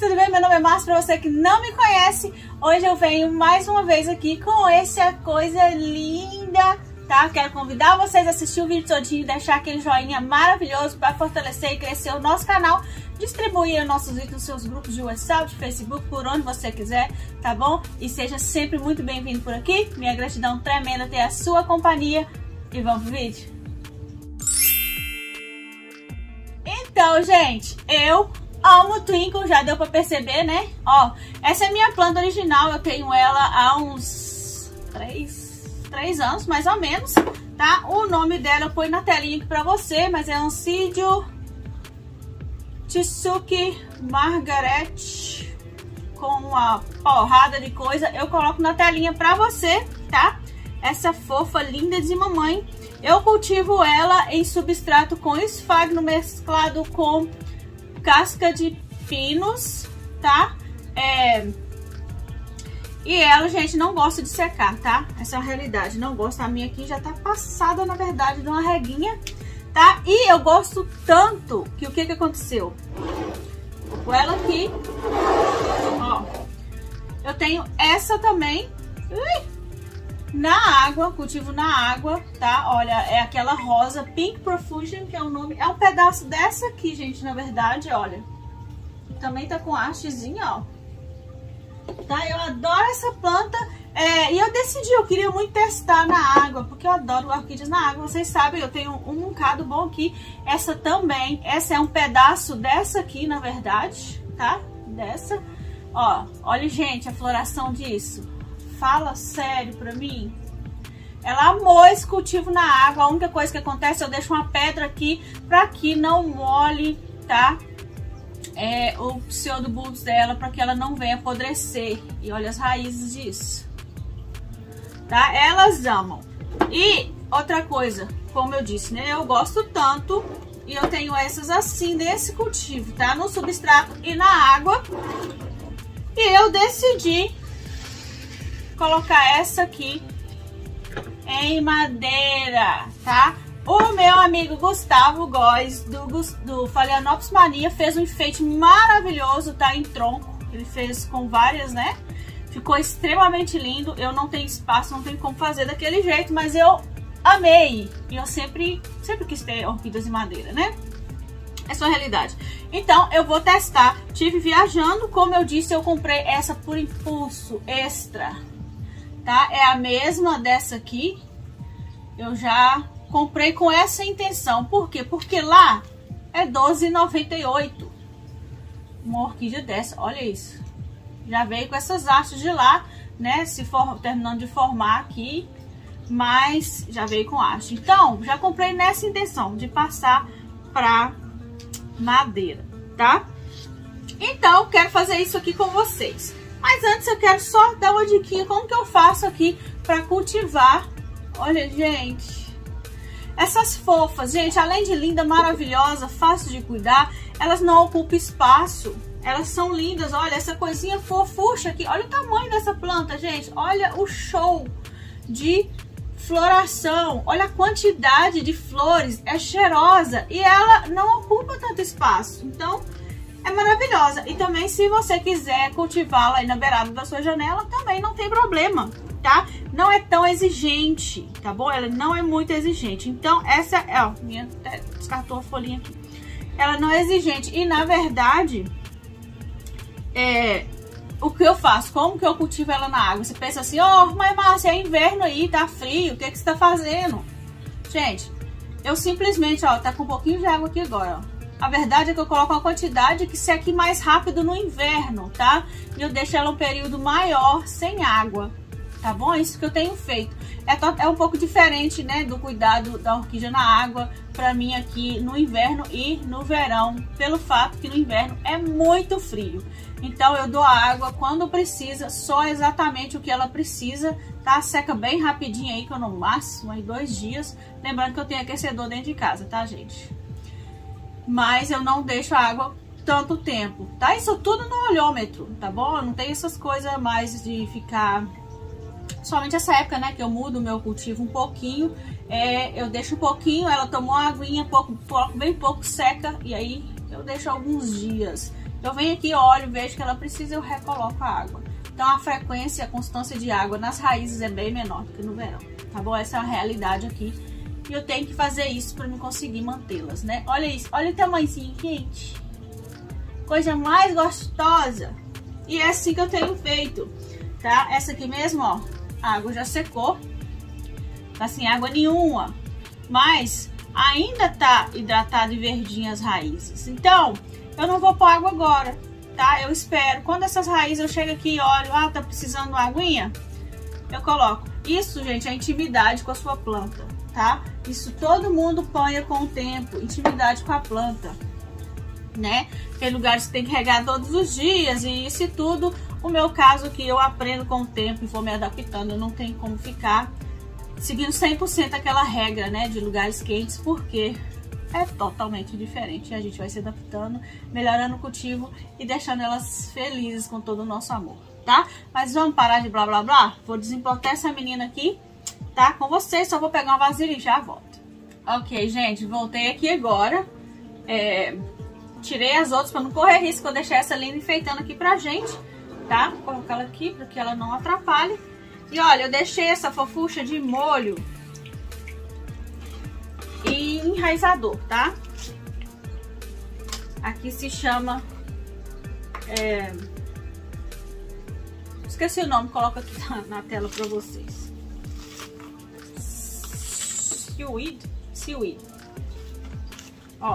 tudo bem? Meu nome é Márcia, pra você que não me conhece, hoje eu venho mais uma vez aqui com essa coisa linda, tá? Quero convidar vocês a assistir o vídeo todinho, deixar aquele joinha maravilhoso para fortalecer e crescer o nosso canal, distribuir nossos vídeos nos seus grupos de WhatsApp, de Facebook, por onde você quiser, tá bom? E seja sempre muito bem-vindo por aqui, minha gratidão tremenda ter a sua companhia e vamos pro vídeo. Então, gente, eu amo Twinkle, já deu pra perceber, né? Ó, essa é minha planta original, eu tenho ela há uns 3 anos, mais ou menos, tá? O nome dela eu ponho na telinha aqui pra você, mas é Oncidio Tsuki Margaret, com uma porrada de coisa. Eu coloco na telinha pra você, tá? Essa fofa linda de mamãe. Eu cultivo ela em substrato com esfagno mesclado com casca de pinos, tá? E ela, gente, não gosta de secar, tá? Essa é a realidade, não gosta. A minha aqui já tá passada, na verdade, de uma reguinha, tá? E eu gosto tanto que o que que aconteceu? Com ela aqui, ó, eu tenho essa também, na água, cultivo na água, tá? Olha, é aquela rosa Pink Profusion, que é o nome, é um pedaço dessa aqui, gente, na verdade, olha. Também tá com hastezinha, ó. Tá? Eu adoro essa planta, e eu decidi, eu queria muito testar na água, porque eu adoro orquídeas na água, vocês sabem, eu tenho um bocado bom aqui. Essa também, essa é um pedaço dessa aqui, na verdade, tá? Dessa, ó, olha, gente, a floração disso. Fala sério pra mim. Ela amou esse cultivo na água. A única coisa que acontece, eu deixo uma pedra aqui pra que não molhe, tá? O pseudobulbos dela, pra que ela não venha apodrecer. E olha as raízes disso, tá? Elas amam. E outra coisa, como eu disse, né? Eu gosto tanto, e eu tenho essas assim desse cultivo, tá? No substrato e na água. E eu decidi colocar essa aqui em madeira, tá? O meu amigo Gustavo Góes, do Phalaenopsis Mania, fez um enfeite maravilhoso, tá? Em tronco. Ele fez com várias, né? Ficou extremamente lindo. Eu não tenho espaço, não tenho como fazer daquele jeito, mas eu amei. E eu sempre quis ter orquídeas de madeira, né? Essa é a realidade. Então, eu vou testar. Tive viajando, como eu disse, eu comprei essa por impulso extra, tá? É a mesma dessa aqui. Eu já comprei com essa intenção. Por quê? Porque lá é R$12,98 uma orquídea dessa. Olha isso. Já veio com essas hastes de lá, né? Terminando de formar aqui, mas já veio com haste. Então, já comprei nessa intenção de passar pra madeira, tá? Então, quero fazer isso aqui com vocês. Mas antes eu quero só dar uma diquinha como que eu faço aqui para cultivar. Olha, gente, essas fofas, gente, além de linda, maravilhosa, fácil de cuidar, elas não ocupam espaço. Elas são lindas, olha, essa coisinha fofucha aqui. Olha o tamanho dessa planta, gente. Olha o show de floração. Olha a quantidade de flores, é cheirosa e ela não ocupa tanto espaço. Então, é maravilhosa. E também, se você quiser cultivá-la aí na beirada da sua janela, também não tem problema, tá? Não é tão exigente, tá bom? Ela não é muito exigente. Então, essa é, ó, minha até descartou a folhinha aqui. Ela não é exigente. E, na verdade, o que eu faço? Como que eu cultivo ela na água? Você pensa assim, ó, mas Márcia, é inverno aí, tá frio, o que que você tá fazendo? Gente, eu simplesmente, ó, tá com um pouquinho de água aqui agora, ó. A verdade é que eu coloco uma quantidade que seque mais rápido no inverno, tá? E eu deixo ela um período maior sem água, tá bom? É isso que eu tenho feito. É um pouco diferente, né, do cuidado da orquídea na água pra mim aqui no inverno e no verão, pelo fato que no inverno é muito frio. Então eu dou a água quando precisa, só exatamente o que ela precisa, tá? Seca bem rapidinho aí, que eu no máximo aí 2 dias. Lembrando que eu tenho aquecedor dentro de casa, tá, gente? Mas eu não deixo a água tanto tempo, tá? Isso tudo no olhômetro, tá bom? Eu não tenho essas coisas mais de ficar... Somente essa época, né, que eu mudo o meu cultivo um pouquinho, eu deixo um pouquinho, ela tomou uma aguinha, bem pouco seca, e aí eu deixo alguns dias. Eu venho aqui, olho, vejo que ela precisa, eu recoloco a água. Então a frequência, a constância de água nas raízes é bem menor do que no verão, tá bom? Essa é a realidade aqui. E eu tenho que fazer isso para me conseguir mantê-las, né? Olha isso, olha o tamanhozinho, gente. Coisa mais gostosa. E é assim que eu tenho feito, tá? Essa aqui mesmo, ó, a água já secou. Tá sem água nenhuma. Mas ainda tá hidratado e verdinha as raízes. Então, eu não vou pôr água agora, tá? Eu espero. Quando essas raízes eu chego aqui e olho, ah, tá precisando de uma aguinha, eu coloco. Isso, gente, é intimidade com a sua planta, tá? Isso todo mundo põe com o tempo, intimidade com a planta, né? Tem lugares que tem que regar todos os dias e isso e tudo. O meu caso aqui, eu aprendo com o tempo e vou me adaptando. Eu não tenho como ficar seguindo 100% aquela regra, né, de lugares quentes, porque é totalmente diferente. E a gente vai se adaptando, melhorando o cultivo e deixando elas felizes com todo o nosso amor, tá? Mas vamos parar de blá blá blá? Vou desemportar essa menina aqui, tá? Com vocês, só vou pegar uma vasilha e já volto. Ok, gente, voltei aqui agora. Tirei as outras para não correr risco, vou deixar essa linda enfeitando aqui pra gente, tá? Vou colocar ela aqui para que ela não atrapalhe. E olha, eu deixei essa fofucha de molho e enraizador, tá? Aqui se chama... esqueci o nome, coloco aqui na tela pra vocês. Seaweed. Ó.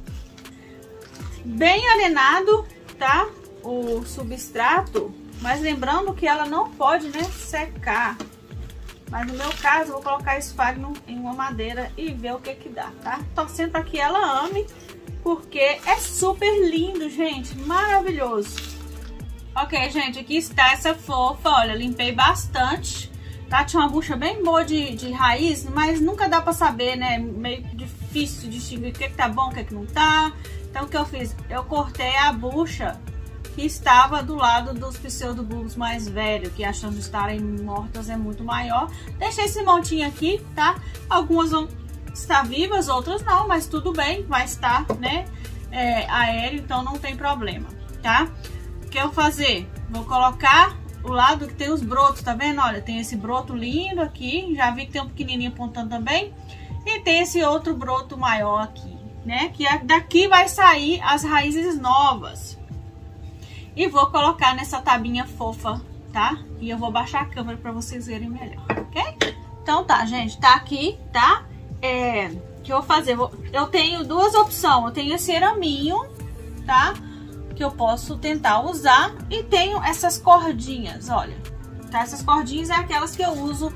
Bem arenado, tá? O substrato. Mas lembrando que ela não pode, né, secar. Mas no meu caso, eu vou colocar esfagno em uma madeira e ver o que dá, tá? Torcendo para que ela ame, porque é super lindo, gente. Maravilhoso. Ok, gente, aqui está essa fofa. Olha, limpei bastante, tá? Tinha uma bucha bem boa de raiz, mas nunca dá para saber, né? Meio difícil de distinguir o que tá bom, o que não tá. Então, o que eu fiz? Eu cortei a bucha que estava do lado dos pseudobulbos mais velhos, que achando estarem mortas é muito maior. Deixei esse montinho aqui, tá? Algumas vão estar vivas, outras não, mas tudo bem, vai estar, né, aéreo, então não tem problema, tá? O que eu vou fazer? Vou colocar o lado que tem os brotos, tá vendo? Olha, tem esse broto lindo aqui, já vi que tem um pequenininho apontando também, e tem esse outro broto maior aqui, né? Que daqui vai sair as raízes novas. E vou colocar nessa tabinha fofa, tá? E eu vou baixar a câmera pra vocês verem melhor, ok? Então tá, gente, tá aqui, tá? O que eu vou fazer? Eu tenho duas opções. Eu tenho esse araminho, tá? Que eu posso tentar usar. E tenho essas cordinhas, olha. Tá? Essas cordinhas é aquelas que eu uso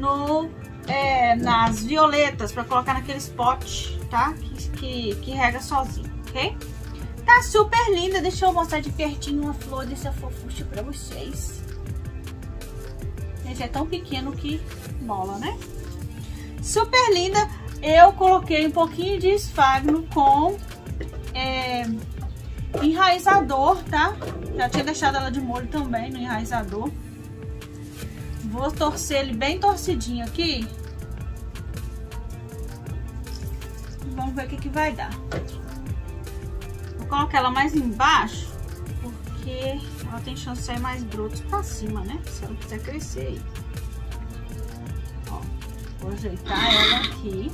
nas violetas, pra colocar naquele spot, tá? Que rega sozinho, ok? Tá super linda. Deixa eu mostrar de pertinho uma flor dessa fofucha pra vocês. Gente, é tão pequeno que mola, né? Super linda. Eu coloquei um pouquinho de esfagno com enraizador, tá? Já tinha deixado ela de molho também no enraizador. Vou torcer ele bem torcidinho aqui. Vamos ver o que vai dar. Vou colocar ela mais embaixo, porque ela tem chance de sair mais brotos pra cima, né? Se ela quiser crescer aí. Ó, vou ajeitar ela aqui.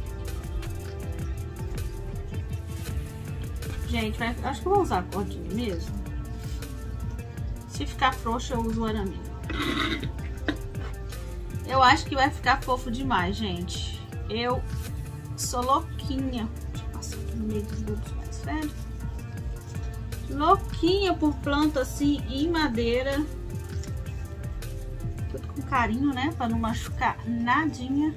Gente, acho que eu vou usar a cordinha mesmo. Se ficar frouxo, eu uso o araminho. Eu acho que vai ficar fofo demais, gente. Eu sou louquinha. Deixa eu passar aqui no meio dos bulbos mais velhos. Louquinha por planta assim em madeira. Tudo com carinho, né? Pra não machucar nadinha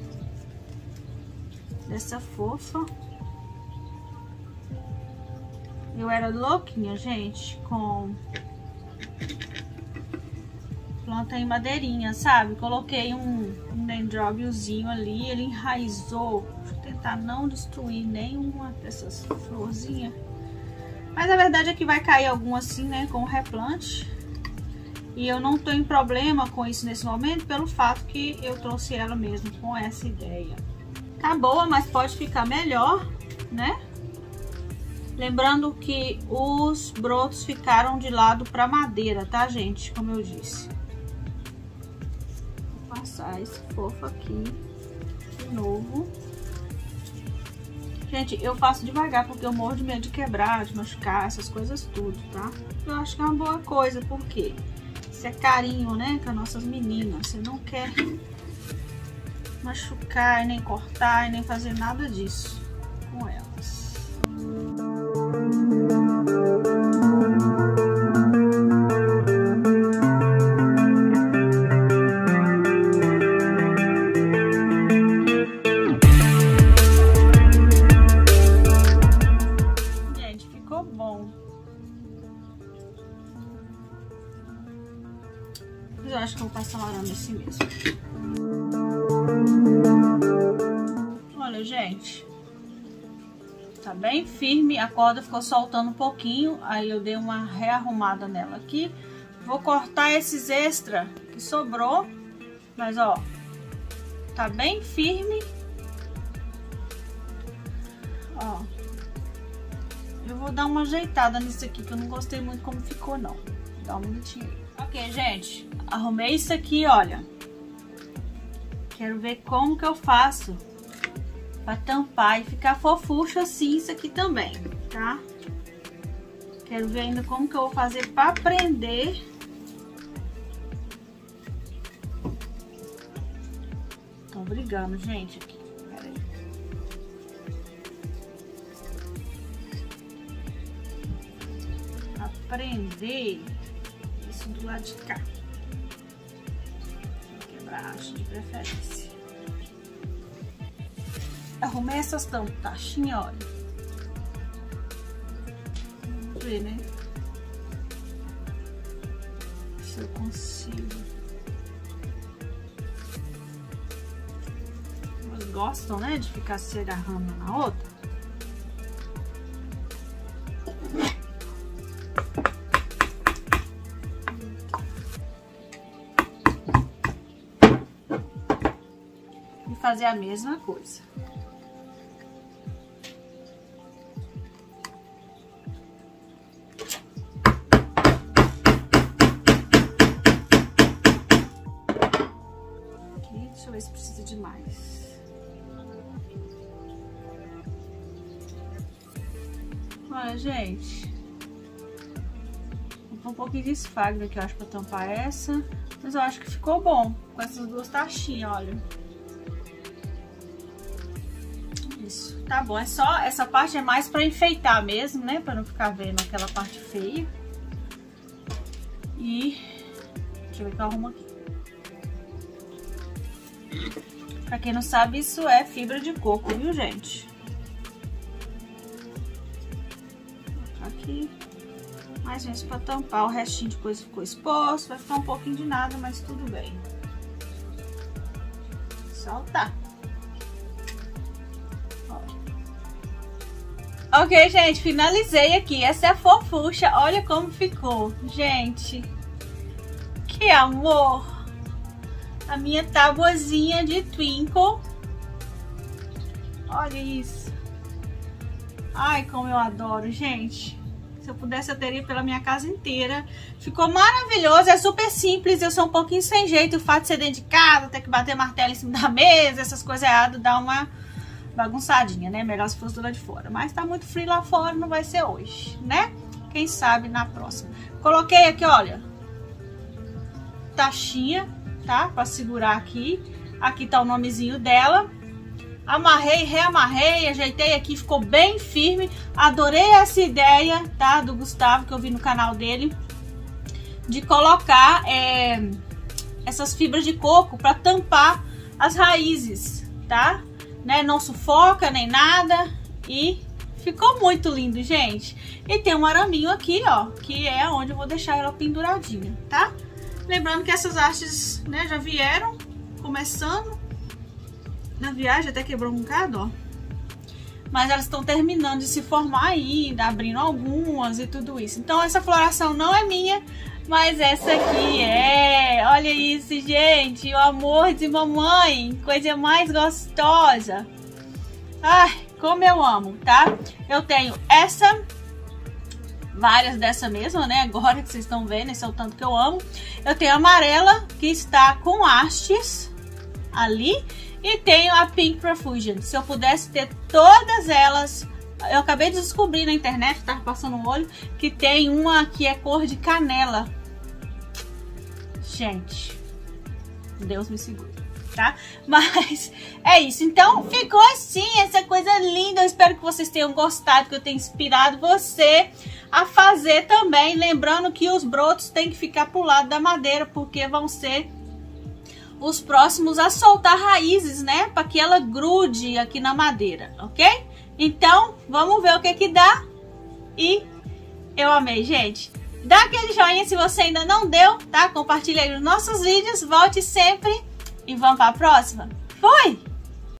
dessa fofa. Eu era louquinha, gente, com planta em madeirinha, sabe? Coloquei um dendróbiozinho ali, ele enraizou. Deixa eu tentar não destruir nenhuma dessas florzinhas. Mas a verdade é que vai cair algum assim, né, com o replante. E eu não tô em problema com isso nesse momento, pelo fato que eu trouxe ela mesmo com essa ideia. Tá boa, mas pode ficar melhor, né? Lembrando que os brotos ficaram de lado pra madeira, tá, gente? Como eu disse. Vou passar esse fofo aqui de novo. Gente, eu faço devagar porque eu morro de medo de quebrar, de machucar, essas coisas tudo, tá? Eu acho que é uma boa coisa, porque isso é carinho, né, com as nossas meninas. Você não quer machucar, nem cortar, nem fazer nada disso com elas. Gente, ficou bom. Mas eu acho que eu vou passar um arame assim mesmo. Olha, gente, tá bem firme, a corda ficou soltando um pouquinho, aí eu dei uma rearrumada nela aqui. Vou cortar esses extra que sobrou, mas ó, tá bem firme. Ó, eu vou dar uma ajeitada nisso aqui, que eu não gostei muito como ficou, não. Dá um minutinho. Ok, gente, arrumei isso aqui, olha. Quero ver como que eu faço pra tampar e ficar fofucho assim isso aqui também, tá? Quero ver ainda como que eu vou fazer pra prender. Tô brigando, gente, aqui. Pera aí. Pra prender isso do lado de cá. Vou quebrar a haste de preferência. Arrumei essas taxinhas, olha. Vamos ver, né? Se eu consigo. Elas gostam, né? De ficar se agarrando uma na outra. E fazer a mesma coisa. Deixa eu ver se precisa de mais. Olha, gente. Vou pôr um pouquinho de esfagno aqui, eu acho, pra tampar essa. Mas eu acho que ficou bom com essas duas taxinhas, olha. Isso, tá bom. É só, essa parte é mais pra enfeitar mesmo, né? Pra não ficar vendo aquela parte feia. E deixa eu ver que eu arrumo aqui. Pra quem não sabe, isso é fibra de coco, viu, gente? Vou colocar aqui. Mais vezes pra tampar, o restinho de coisa ficou exposto. Vai ficar um pouquinho de nada, mas tudo bem. Soltar. Ok, gente, finalizei aqui. Essa é a fofucha. Olha como ficou, gente. Que amor! A minha tabuazinha de Twinkle. Olha isso. Ai, como eu adoro, gente. Se eu pudesse, eu teria pela minha casa inteira. Ficou maravilhoso, é super simples. Eu sou um pouquinho sem jeito. O fato de ser dentro de casa, ter que bater martelo em cima da mesa, essas coisas erradas, dá uma bagunçadinha, né? Melhor se fosse do lado de fora. Mas tá muito frio lá fora, não vai ser hoje, né? Quem sabe na próxima. Coloquei aqui, olha, taxinha, tá? Pra segurar aqui. Aqui tá o nomezinho dela. Amarrei, reamarrei, ajeitei aqui, ficou bem firme. Adorei essa ideia, tá? Do Gustavo, que eu vi no canal dele, de colocar essas fibras de coco pra tampar as raízes, tá? Né? Não sufoca nem nada. E ficou muito lindo, gente. E tem um araminho aqui, ó, que é onde eu vou deixar ela penduradinha, tá? Lembrando que essas hastes, né, já vieram começando na viagem, até quebrou um bocado, ó. Mas elas estão terminando de se formar ainda, abrindo algumas e tudo isso. Então essa floração não é minha, mas essa aqui é. Olha isso, gente, o amor de mamãe, coisa mais gostosa. Ai, como eu amo, tá? Eu tenho essa, várias dessa mesma, né? Agora que vocês estão vendo, esse é o tanto que eu amo. Eu tenho a amarela, que está com hastes ali. E tenho a Pink Profusion. Se eu pudesse ter todas elas... Eu acabei de descobrir na internet, tava passando o olho, que tem uma que é cor de canela. Gente, Deus me segure, tá? Mas é isso. Então, ficou assim, essa coisa linda. Eu espero que vocês tenham gostado, que eu tenha inspirado você a fazer também. Lembrando que os brotos têm que ficar pro lado da madeira, porque vão ser os próximos a soltar raízes, né? Para que ela grude aqui na madeira, ok? Então, vamos ver o que dá. E eu amei, gente. Dá aquele joinha se você ainda não deu, tá? Compartilha aí os nossos vídeos, volte sempre e vamos para a próxima. Fui!